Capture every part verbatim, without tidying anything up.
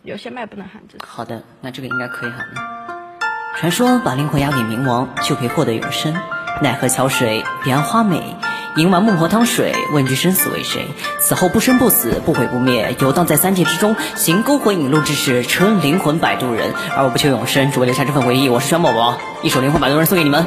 有些麦不能喊这。 好的，那这个应该可以喊的。传说把灵魂押给冥王就可以获得永生，奈何桥水，彼岸花美，饮完孟婆汤水，问句生死为谁？死后不生不死，不毁不灭，游荡在三界之中，行勾魂引路之事，车灵魂摆渡人。而我不求永生，只为留下这份回忆。我是川宝宝，一首灵魂摆渡人送给你们。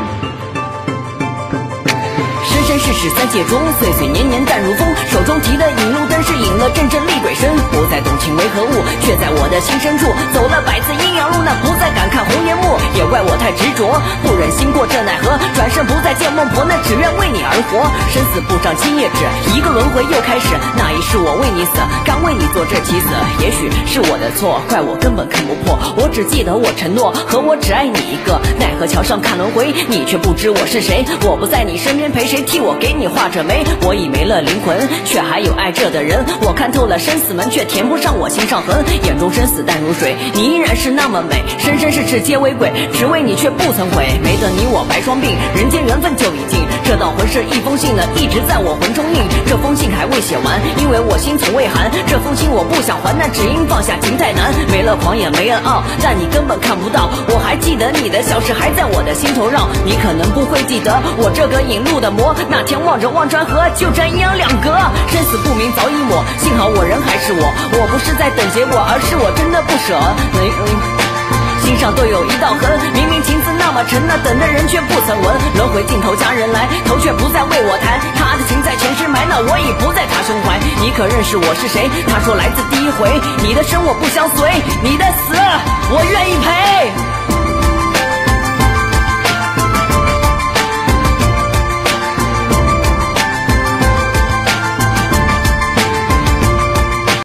生世世三界中，岁岁年年淡如风。手中提的引路灯是引了阵阵厉鬼声，不再懂情为何物，却在我的心深处走了百次阴阳路，那不再敢看红颜幕。也怪我太执着，不忍心过这奈何，转身不再见孟婆，那只愿为你而活。生死簿上今夜纸，一个轮回又开始。那一世我为你死，敢为你做这棋子。也许是我的错，怪我根本看不破。我只记得我承诺，和我只爱你一个。奈何桥上看轮回，你却不知我是谁。我不在你身边，陪谁替我给你画着眉？我已没了灵魂，却还有爱着的人。我看透了生死门，却填不上我心上痕。眼中生死淡如水，你依然是那么美。生生世世皆为鬼，只为你却不曾悔。没得你我白双并，人间缘分就已尽。这道魂是一封信呢，一直在我魂中印。这封信还未写完，因为我心从未寒。这封信我不想还，那只因放下情太难。没了狂野没了傲，但你根本看不到。我还记得你的笑是还在我的心头绕。你可能不会记得我这个引路的魔，那天望着忘川河，就这阴阳两隔，生死不明早已抹。幸好我人还是我，我不是在等结果，而是我真的不舍。嗯嗯心上都有一道痕，明明情字那么沉，那等的人却不曾闻。轮回尽头家人来，头却不再为我弹。他的情在前世埋，那我已不在他胸怀。你可认识我是谁？他说来自第一回。你的生我不相随，你的死我愿意陪。